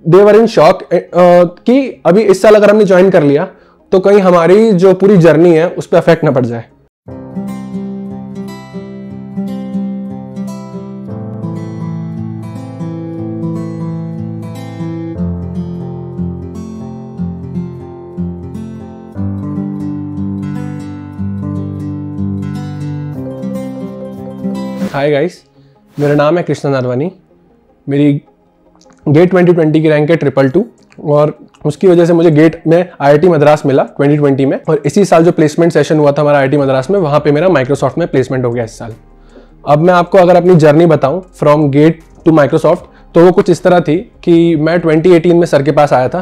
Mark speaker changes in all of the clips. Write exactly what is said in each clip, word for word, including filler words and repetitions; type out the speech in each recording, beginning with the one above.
Speaker 1: They were in shock कि अभी इस साल अगर हमने ज्वाइन कर लिया तो कहीं हमारी जो पूरी जर्नी है उस पर अफेक्ट ना पड़ जाए। हाय गाइस, मेरा नाम है कृष्णा नारवानी। मेरी गेट ट्वेंटी ट्वेंटी की रैंक है ट्रिपल टू और उसकी वजह से मुझे गेट में आईआईटी मद्रास मिला ट्वेंटी ट्वेंटी में। और इसी साल जो प्लेसमेंट सेशन हुआ था हमारा आईआईटी मद्रास में, वहाँ पे मेरा माइक्रोसॉफ्ट में प्लेसमेंट हो गया इस साल। अब मैं आपको अगर अपनी जर्नी बताऊँ फ्रॉम गेट टू माइक्रोसॉफ्ट, तो वो कुछ इस तरह थी कि मैं ट्वेंटी एटीन में सर के पास आया था।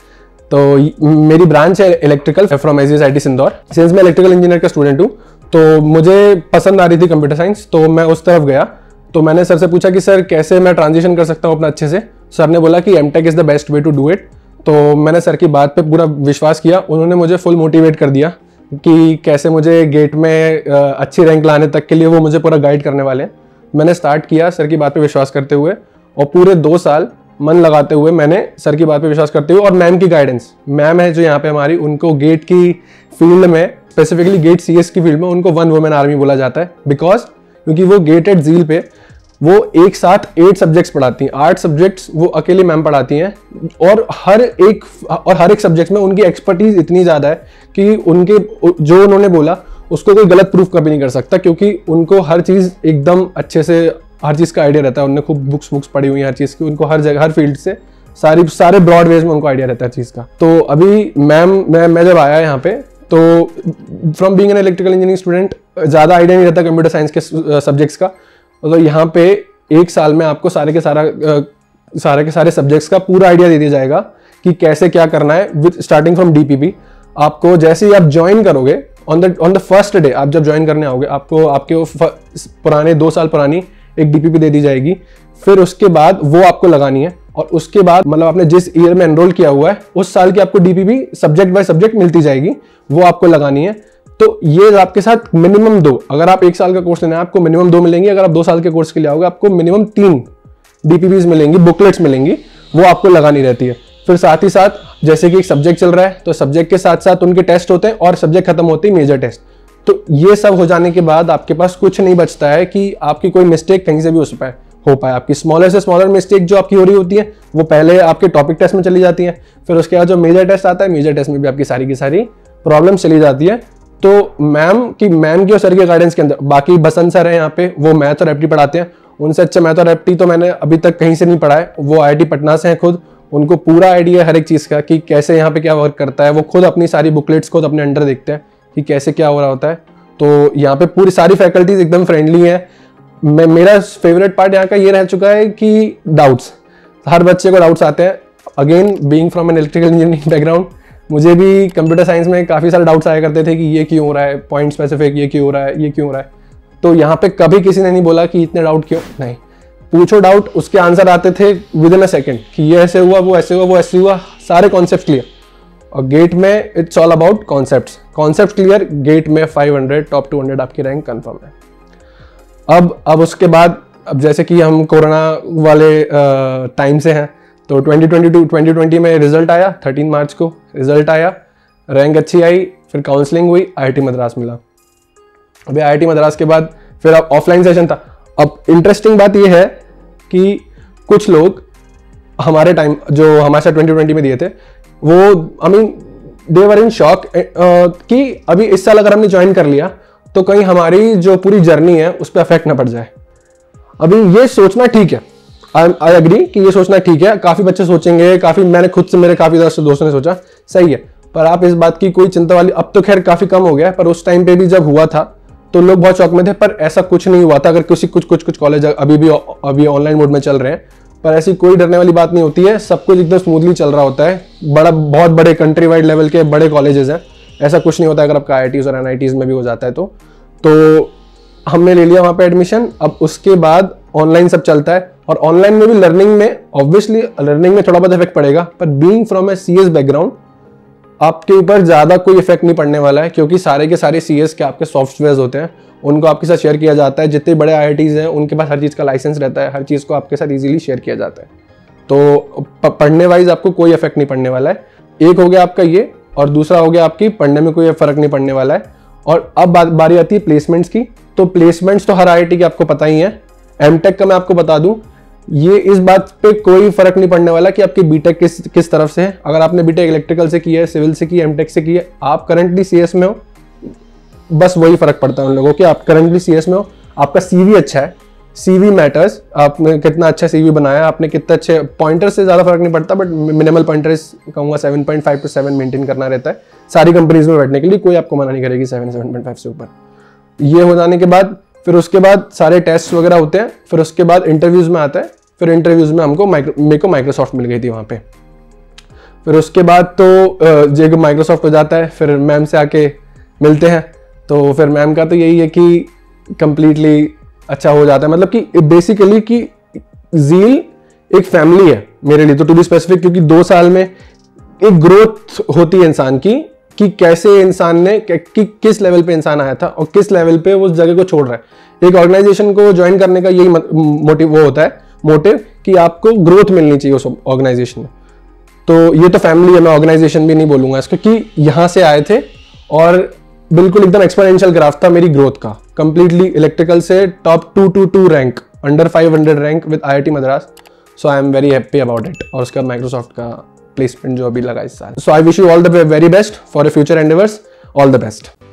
Speaker 1: तो मेरी ब्रांच है electrical from S G S I T Indore. Since मैं इलेक्ट्रिकल इंजीनियर का स्टूडेंट हूँ तो मुझे पसंद आ रही थी कंप्यूटर साइंस, तो मैं उस तरफ गया। तो मैंने सर से पूछा कि सर कैसे मैं ट्रांजिशन कर सकता हूँ अपना अच्छे से। सर ने बोला कि M tech is the best way to do it. तो मैंने सर की बात पे पूरा विश्वास किया। उन्होंने मुझे फुल मोटिवेट कर दिया कि कैसे मुझे गेट में अच्छी रैंक लाने तक के लिए वो मुझे पूरा गाइड करने वाले हैं। मैंने स्टार्ट किया सर की बात पे विश्वास करते हुए, और पूरे दो साल मन लगाते हुए मैंने सर की बात पे विश्वास करते हुए और मैम की गाइडेंस, मैम है जो यहाँ पे हमारी, उनको गेट की फील्ड में, स्पेसिफिकली गेट सीएस की फील्ड में, उनको वन वुमेन आर्मी बोला जाता है। बिकॉज क्योंकि वो गेट एट झील पे वो एक साथ एट सब्जेक्ट्स पढ़ाती हैं, आठ सब्जेक्ट्स वो अकेली मैम पढ़ाती हैं। और हर एक और हर एक सब्जेक्ट में उनकी एक्सपर्टीज इतनी ज़्यादा है कि उनके जो उन्होंने बोला उसको कोई गलत प्रूफ कभी नहीं कर सकता, क्योंकि उनको हर चीज़ एकदम अच्छे से, हर चीज़ का आइडिया रहता है। उन्होंने खूब बुक्स बुक्स पढ़ी हुई हैं हर चीज़ की, उनको हर जगह हर फील्ड से सारी सारे ब्रॉड वेज में उनको आइडिया रहता है चीज़ का। तो अभी मैम मैं मैं जब आया यहाँ पे, तो from being an electrical engineering student ज़्यादा आइडिया नहीं रहता कंप्यूटर साइंस के सब्जेक्ट्स का। तो यहाँ पे एक साल में आपको सारे के सारा सारे के सारे सब्जेक्ट्स का पूरा आइडिया दे दिया जाएगा कि कैसे क्या करना है, विद स्टार्टिंग फ्रॉम डीपीपी। आपको जैसे ही आप ज्वाइन करोगे on the on the first day, आप जब ज्वाइन करने आओगे, आपको आपके पुराने दो साल पुरानी एक डीपीपी दे दी जाएगी। फिर उसके बाद वो आपको लगानी है, और उसके बाद मतलब आपने जिस ईयर में एनरोल किया हुआ है उस साल की आपको डीपीपी सब्जेक्ट बाय सब्जेक्ट मिलती जाएगी, वो आपको लगानी है। तो ये आपके साथ मिनिमम दो, अगर आप एक साल का कोर्स लेना है आपको मिनिमम दो मिलेंगी। अगर आप दो साल के कोर्स के लिए आओगे आपको मिनिमम तीन डीपीपीज मिलेंगी, बुकलेट्स मिलेंगी, वो आपको लगानी रहती है। फिर साथ ही साथ जैसे कि एक सब्जेक्ट चल रहा है तो सब्जेक्ट के साथ साथ उनके टेस्ट होते हैं, और सब्जेक्ट खत्म होते हैं मेजर टेस्ट। तो ये सब हो जाने के बाद आपके पास कुछ नहीं बचता है कि आपकी कोई मिस्टेक कहीं से भी हो पाए हो पाए आपकी स्मॉलर से स्मॉलर मिस्टेक जो आपकी हो रही होती है वो पहले आपके टॉपिक टेस्ट में चली जाती है। फिर उसके बाद जो मेजर टेस्ट आता है, मेजर टेस्ट में भी आपकी सारी की सारी प्रॉब्लम्स चली जाती है। तो मैम की मैम की और सर के गाइडेंस के अंदर, बाकी बसंत सर है यहाँ पे, वो मैथ और एप्टी पढ़ाते हैं। उनसे अच्छा मैथ और एप्टी तो मैंने अभी तक कहीं से नहीं पढ़ा है। वो आईआईटी पटना से हैं खुद, उनको पूरा आइडिया है हर एक चीज़ का कि कैसे यहाँ पे क्या वर्क करता है। वो खुद अपनी सारी बुकलेट्स खुद अपने अंडर देखते हैं कि कैसे क्या हो रहा होता है। तो यहाँ पे पूरी सारी फैकल्टीज एकदम फ्रेंडली है। मैं मेरा फेवरेट पार्ट यहाँ का ये रह चुका है कि डाउट्स, हर बच्चे को डाउट्स आते हैं। Again being from an electrical engineering background, मुझे भी कंप्यूटर साइंस में काफ़ी सारे डाउट्स आया करते थे कि ये क्यों हो रहा है, पॉइंट स्पेसिफिक ये क्यों हो रहा है, ये क्यों हो रहा है। तो यहाँ पे कभी किसी ने नहीं बोला कि इतने डाउट क्यों, नहीं, पूछो डाउट, उसके आंसर आते थे विद इन अ सेकेंड कि ये ऐसे हुआ, वो ऐसे हुआ, वो ऐसे हुआ, सारे कॉन्सेप्ट क्लियर। और गेट में it's all about concepts, concept clear. GATE में five hundred top two hundred आपकी रैंक कंफर्म है। अब अब उसके बाद, अब जैसे कि हम कोरोना वाले टाइम से हैं, तो twenty twenty to twenty twenty में रिजल्ट आया, थर्टीन मार्च को रिजल्ट आया, रैंक अच्छी आई, फिर काउंसलिंग हुई, आईआईटी मद्रास मिला। अभी आईआईटी मद्रास के बाद फिर अब ऑफलाइन सेशन था। अब इंटरेस्टिंग बात यह है कि कुछ लोग हमारे टाइम जो हमारे साथ ट्वेंटी ट्वेंटी में दिए थे, वो I mean they were in shock कि अभी इस साल अगर हमने ज्वाइन कर लिया तो कहीं हमारी जो पूरी जर्नी है उस पर अफेक्ट ना पड़ जाए। अभी ये सोचना ठीक है, आई एग्री कि ये सोचना ठीक है। काफ़ी बच्चे सोचेंगे, काफ़ी, मैंने खुद से, मेरे काफ़ी दोस्तों ने सोचा, सही है। पर आप इस बात की कोई चिंता वाली, अब तो खैर काफ़ी कम हो गया, पर उस टाइम पे भी जब हुआ था तो लोग बहुत शौक में थे। पर ऐसा कुछ नहीं हुआ था। अगर किसी कुछ कुछ कुछ कॉलेज अभी भी अभी ऑनलाइन मोड में चल रहे हैं, पर ऐसी कोई डरने वाली बात नहीं होती है। सब कुछ एकदम स्मूथली चल रहा होता है। बड़ा बहुत बड़े कंट्री वाइड लेवल के बड़े कॉलेजेस हैं, ऐसा कुछ नहीं होता। अगर आपका आई आई टीज़ और एन आई टीज़ में भी हो जाता है तो तो हमने ले लिया वहाँ पे एडमिशन। अब उसके बाद ऑनलाइन सब चलता है, और ऑनलाइन में भी लर्निंग में ऑब्वियसली लर्निंग में थोड़ा बहुत इफेक्ट पड़ेगा, पर being from a CS background आपके ऊपर ज़्यादा कोई इफेक्ट नहीं पड़ने वाला है, क्योंकि सारे के सारे सीएस के आपके सॉफ्टवेयर्स होते हैं, उनको आपके साथ शेयर किया जाता है। जितने बड़े आई आई टीज़ हैं उनके पास हर चीज़ का लाइसेंस रहता है, हर चीज़ को आपके साथ ईजिली शेयर किया जाता है। तो पढ़ने वाइज आपको कोई इफेक्ट नहीं पड़ने वाला है। एक हो गया आपका ये, और दूसरा हो गया आपकी पढ़ने में कोई फर्क नहीं पड़ने वाला है। और अब बात बारी आती है प्लेसमेंट्स की। तो प्लेसमेंट्स तो हर आईआईटी के आपको पता ही है। एमटेक का मैं आपको बता दूं, ये इस बात पे कोई फर्क नहीं पड़ने वाला कि आपकी बीटेक किस किस तरफ से है। अगर आपने बीटेक इलेक्ट्रिकल से की है, सिविल से की है, एमटेक से की है, आप करंटली सीएस में हो, बस वही फर्क पड़ता है उन लोगों के। आप करंटली सीएस में हो, आपका सीवी अच्छा है, सीवी मैटर्स, आपने कितना अच्छा सीवी बनाया, आपने कितने अच्छे पॉइंटर से ज़्यादा फर्क नहीं पड़ता, बट मिनिमल पॉइंटर्स कहूँगा seven point five to seven maintain करना रहता है सारी कंपनीज में बैठने के लिए। कोई आपको मना नहीं करेगी सेवन सेवन पॉइंट फाइव से ऊपर। ये हो जाने के बाद फिर उसके बाद सारे टेस्ट वगैरह होते हैं, फिर उसके बाद इंटरव्यूज़ में आता है। फिर इंटरव्यूज़ में हमको माइक्रो मेरे को माइक्रोसॉफ्ट मिल गई थी वहाँ पे। फिर उसके बाद तो जब माइक्रोसॉफ्ट हो जाता है, फिर मैम से आके मिलते हैं। तो फिर मैम का तो यही है कि कंप्लीटली अच्छा हो जाता है, मतलब कि बेसिकली कि ज़ील एक फैमिली है मेरे लिए, तो टू बी स्पेसिफिक, क्योंकि दो साल में एक ग्रोथ होती है इंसान की, कि कैसे इंसान ने कि किस लेवल पे इंसान आया था और किस लेवल पे वो उस जगह को छोड़ रहा है। एक ऑर्गेनाइजेशन को ज्वाइन करने का यही मोटिव वो होता है मोटिव कि आपको ग्रोथ मिलनी चाहिए उस ऑर्गेनाइजेशन में। तो ये तो फैमिली है, मैं ऑर्गेनाइजेशन भी नहीं बोलूंगा इसको, कि यहाँ से आए थे और बिल्कुल एकदम एक्सपोनेंशियल ग्राफ था मेरी ग्रोथ का, कंप्लीटली इलेक्ट्रिकल से top two two two rank, under five hundred rank with IIT Madras. So I am very happy about it. और उसका माइक्रोसॉफ्ट का प्लेसमेंट जो अभी लगा इस साल। So I wish you all the very best for your future endeavours. All the best.